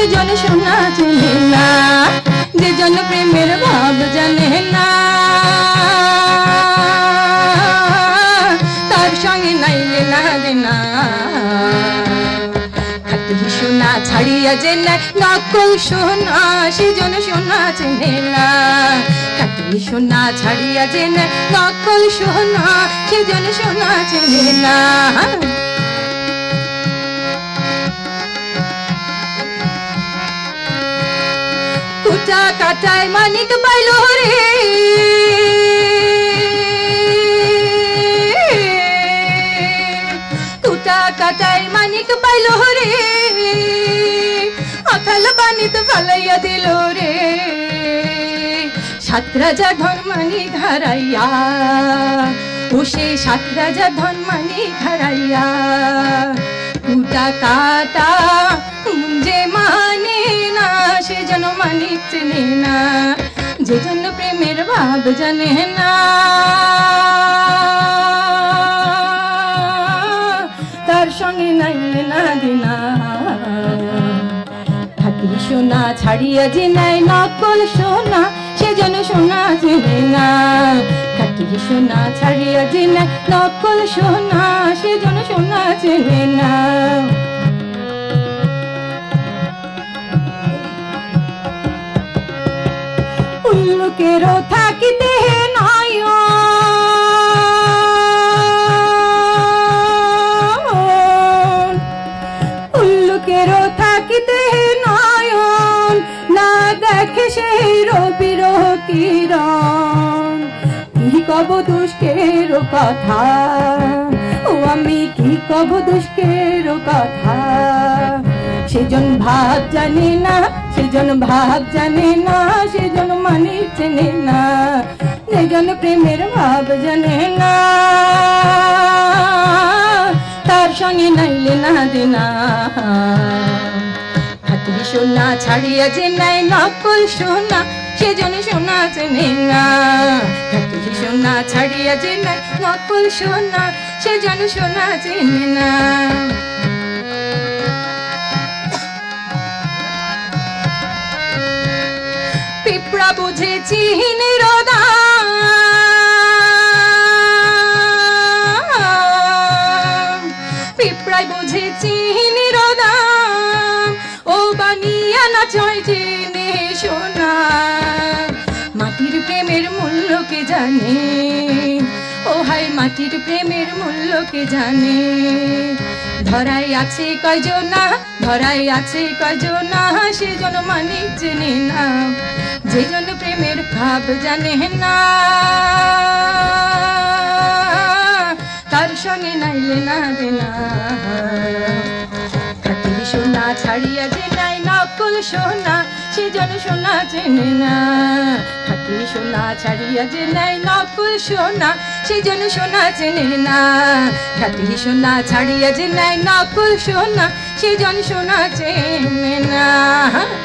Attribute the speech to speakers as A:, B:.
A: সেজন সোনা চেনে না, যে জন প্রেমের ভাব জানে না, তার সঙ্গে নাইলে না দেনা। খাঁটি সোনা ছাড়িয়া যে নাই নকল সোনা, সেজন সোনা চেনে না। খাঁটি সোনা ছাড়িয়া যে নাই নকল সোনা, সেজন সোনা চেনে না। কুটা কাটায় মানিক পাইল রে, কুটা কাটায় মানিক পাইল রে, আকাল বানিতে ফালাইয়া দিল রে। সাত রাজা ধন মানিক হারাইয়া, ও সে সাত রাজা ধন মানিক হারাইয়া। কুটা কাটা যে মানে না, সে যেন মানিক চেনে না, যে জন্য প্রেমের ভাব জানে না, তার সঙ্গে নাইলে না দিনা। খাঁটি সোনা ছাড়িয়া যে নাই নকল সোনা, সে যেন সোনা চেনে না। খাঁটি সোনা ছাড়িয়া যে নাই নকল সোনা, সে যেন সোনা চেনে না। উল্লুকেরও থাকিতে নয়, উল্লুকেরও থাকিতে নয়ন, না দেখে সেই রবির কিরণ। কি কব দুষ্কের কথা, ও আমি কি কব দুষ্কের কথা। সেজন ভাব জানে না, সেজন ভাব জানে না, সেজন মানিক চেনে না, যেজন প্রেমের ভাব জানে না, তার সঙ্গে নাইলে না দেনা। খাঁটি সোনা ছাড়িয়া যে নাই নকল সোনা, সেজন সোনা চেনে না। খাঁটি সোনা ছাড়িয়া যে নাই নকল সোনা, সেজন সোনা চেনে না। পিঁপড়া বুঝে চিনির দাম, পিঁপড়ায় বুঝে চিনির দাম, ও বানিয়া না চয় চিনি সোনা। মাটির প্রেমের মূল্য কে জানে, ও হায় মাটির প্রেমের মূল্য কে জানে। ধরাই আছে কয়জনা, ধরাই আছে কয়জনা, সেজন মানিক চেনে না, যে জন প্রেমের ভাব জানে না, তার সঙ্গে নাইলে না দেনা। খাঁটি সোনা ছাড়িয়া যে নাই নকল সোনা, সেজন সোনা চেনে না। খাঁটি সোনা ছাড়িয়া যে নাই নকল সোনা, সেজন সোনা চেনে না। খাঁটি সোনা ছাড়িয়া যে নাই নকল সোনা, সেজন সোনা চেনে না।